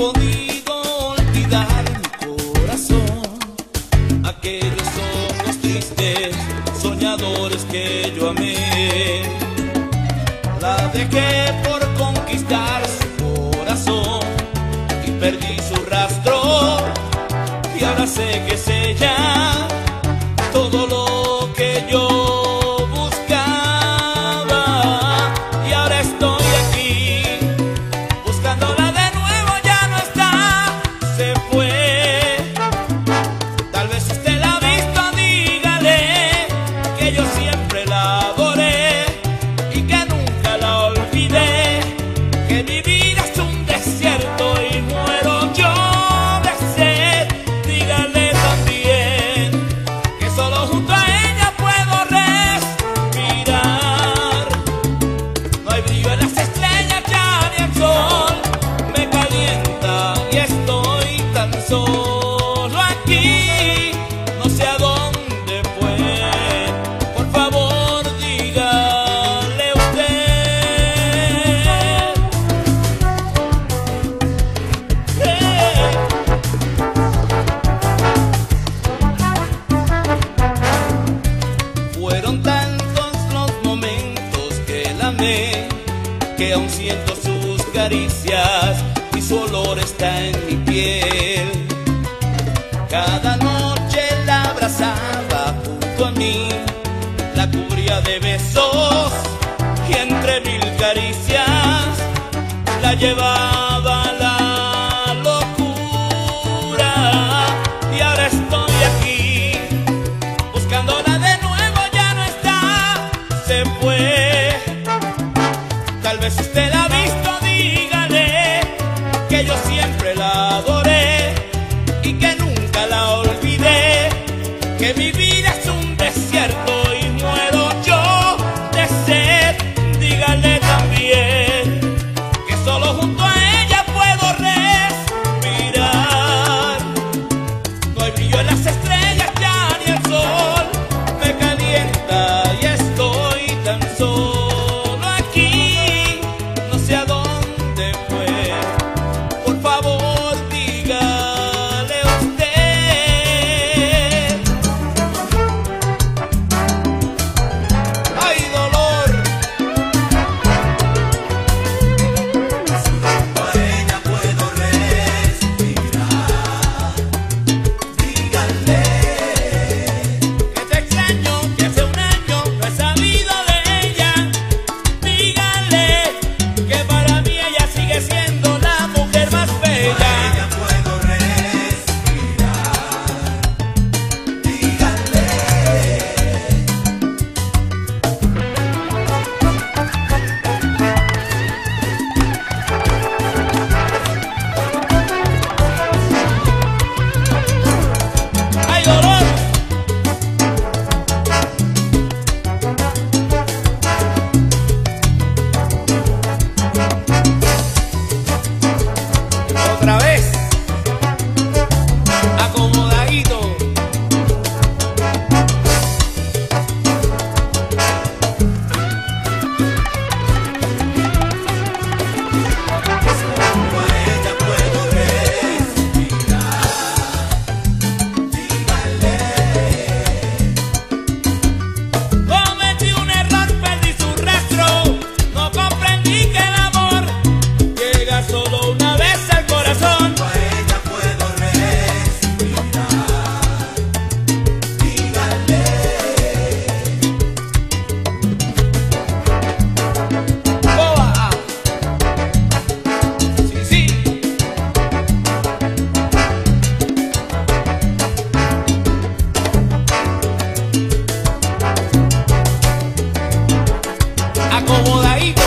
podido olvidar mi corazón, aquellos ojos tristes, soñadores que yo amé. La dejé por conquistar su corazón y perdí su rastro, y ahora sé que es ella todo lo que yo buscaba, y ahora estoy aquí buscándola de nuevo. Ya no está, se fue. Tal vez usted la ha visto, dígale que yo siempre la adoré y que nunca la olvidé, que mi vida es un desierto y muero yo de sed. Dígale también que solo junto a ella puedo respirar. No hay brillo en las estrellas, ya ni el sol me calienta y estoy tan solo aquí. No sé a dónde fue, por favor dígale usted. Fueron tantos los momentos que la amé, que aún siento sus caricias y su olor está en mi piel. Cada noche la abrazaba junto a mí, la cubría de besos y entre mil caricias la llevaba a la locura. Y ahora estoy aquí buscándola de nuevo, ya no está, se fue. Tal vez usted la ha visto, dígale que yo siempre la adoré y que nunca la olvidé, que mi vida es un desierto y muero yo de sed. Dígale también que solo junto a ella puedo respirar. No hay brillo en las estrellas, ya ni el sol me calienta y estoy tan solo aquí. No sé a dónde fue, por favor dígale usted. ¡Ay, dolor! Junto a ella puedo respirar. Díganle Que te extraño, que hace un año no he sabido de ella. Díganle que para mí ella sigue siendo la mujer más a bella. ella puedo respirar. Díganle ¡Ay, dolor! Otra vez, acomodadito. junto a ella puedo respirar. Díganle Cometí un error, perdí su rastro. No comprendí que el amor llega solo una vez al corazón. junto a ella puedo respirar. Díganle Boba. Sí, sí. Acomodadito.